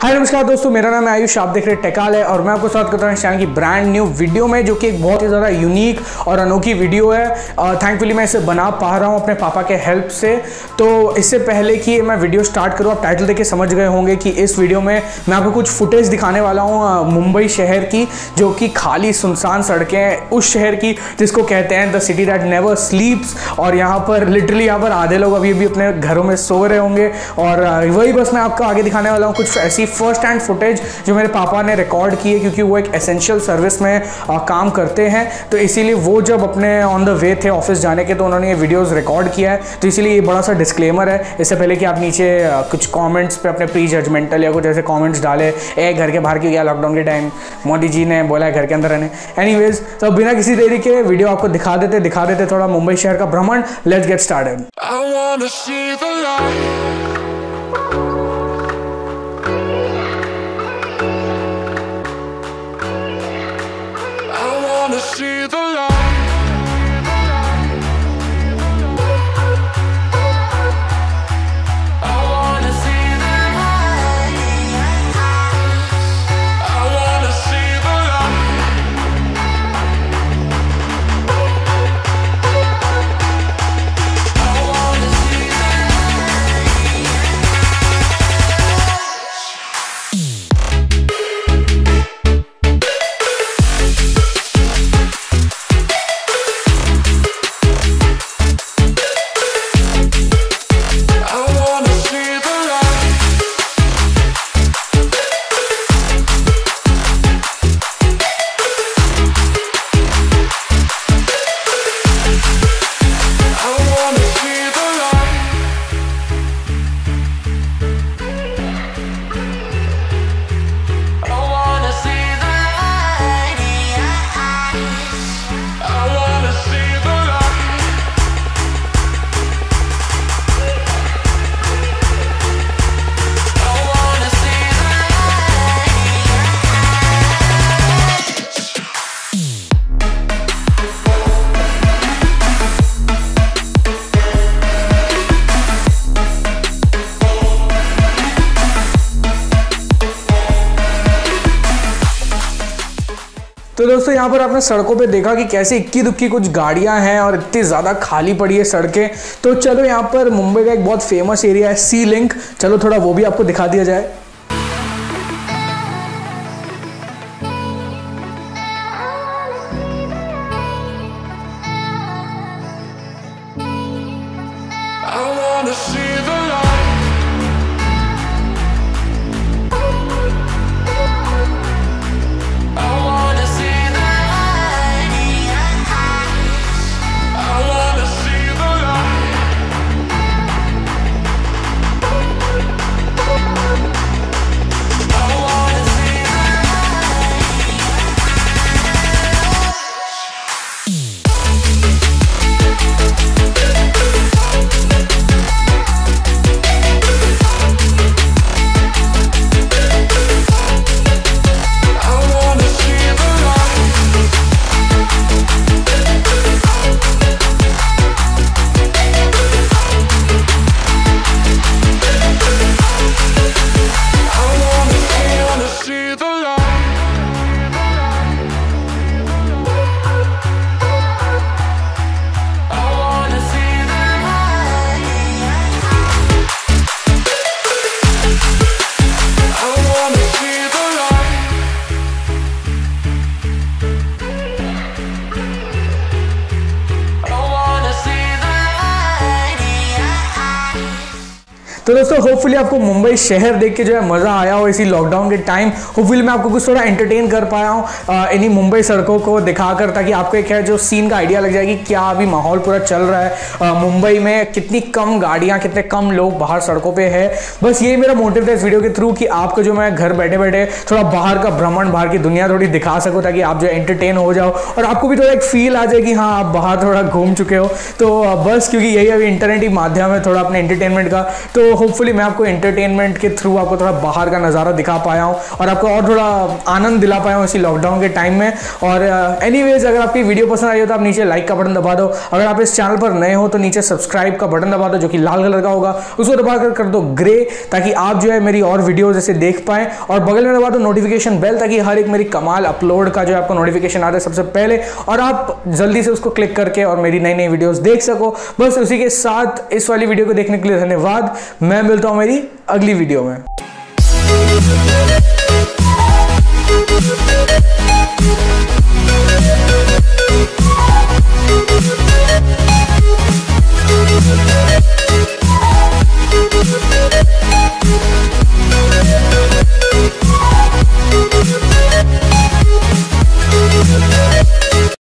हाय नमस्कार दोस्तों, मेरा नाम है आयुष। आप देख रहे टेकाल है और मैं आपको स्वागत करता हूँ इस चैनल की ब्रांड न्यू वीडियो में, जो कि एक बहुत ही ज़्यादा यूनिक और अनोखी वीडियो है। थैंकफुली मैं इसे बना पा रहा हूँ अपने पापा के हेल्प से। तो इससे पहले कि मैं वीडियो स्टार्ट करूँ, आप टाइटल देख के समझ गए होंगे कि इस वीडियो में मैं आपको कुछ फुटेज दिखाने वाला हूँ मुंबई शहर की, जो कि खाली सुनसान सड़कें हैं उस शहर की जिसको कहते हैं the city that never sleeps. और यहाँ पर लिटरली यहाँ पर आधे लोग अभी भी अपने घरों में सो रहे होंगे। और वही बस मैं आपको आगे दिखाने वाला हूँ कुछ ऐसी फर्स्ट हैंड फुटेज जो मेरे पापा ने रिकॉर्ड की है, क्योंकि वो एक एसेंशियल सर्विस में काम करते हैं। तो इसीलिए वो जब अपने ऑन द वे थे ऑफिस जाने के, तो उन्होंने ये वीडियोस रिकॉर्ड किया है। तो इसीलिए ये बड़ा सा डिस्क्लेमर है, इससे पहले कि आप नीचे कुछ कमेंट्स पे अपने प्री जजमेंटल या कुछ ऐसे कमेंट्स डाले, घर के बाहर क्यों गया लॉकडाउन के टाइम, मोदी जी ने बोला है घर के अंदर रहने। एनीवेज, तो बिना किसी देरी के वीडियो आपको दिखा देते थोड़ा मुंबई शहर का भ्रमण। Let's get started. See the light. तो दोस्तों, यहाँ पर आपने सड़कों पे देखा कि कैसे इक्की दुक्की कुछ गाड़ियाँ हैं और इतनी ज़्यादा खाली पड़ी है सड़कें। तो चलो, यहाँ पर मुंबई का एक बहुत फेमस एरिया है सी लिंक, चलो थोड़ा वो भी आपको दिखा दिया जाए। तो दोस्तों, होपफुली आपको मुंबई शहर देख के जो है मज़ा आया हो इसी लॉकडाउन के टाइम। होपफुली मैं आपको कुछ थोड़ा एंटरटेन कर पाया हूँ इन्हीं मुंबई सड़कों को दिखाकर, ताकि आपको एक है जो सीन का आइडिया लग जाएगी क्या अभी माहौल पूरा चल रहा है मुंबई में, कितनी कम गाड़ियाँ, कितने कम लोग बाहर सड़कों पे है। बस यही मेरा मोटिव था इस वीडियो के थ्रू कि आपको जो मैं घर बैठे बैठे थोड़ा बाहर का भ्रमण, बाहर की दुनिया थोड़ी दिखा सकूँ, ताकि आप जो एंटरटेन हो जाओ और आपको भी थोड़ा एक फील आ जाए कि हाँ आप बाहर थोड़ा घूम चुके हो। तो बस क्योंकि यही अभी इंटरनेट ही माध्यम है थोड़ा अपने एंटरटेनमेंट का, तो होपफुली मैं आपको एंटरटेनमेंट के थ्रू आपको थोड़ा बाहर का नज़ारा दिखा पाया हूँ और आपको और थोड़ा आनंद दिला पाया हूँ इसी लॉकडाउन के टाइम में। और एनीवेज अगर आपकी वीडियो पसंद आई हो तो आप नीचे लाइक का बटन दबा दो। अगर आप इस चैनल पर नए हो तो नीचे सब्सक्राइब का बटन दबा दो जो कि लाल कलर का होगा, उसको दबा कर दो ग्रे, ताकि आप जो है मेरी और वीडियोज ऐसे देख पाएँ। और बगल में दबा दो नोटिफिकेशन बेल, ताकि हर एक मेरी कमाल अपलोड का जो है आपको नोटिफिकेशन आता है सबसे पहले और आप जल्दी से उसको क्लिक करके और मेरी नई नई वीडियोस देख सको। बस उसी के साथ इस वाली वीडियो को देखने के लिए धन्यवाद। मैं मिलता हूं मेरी अगली वीडियो में।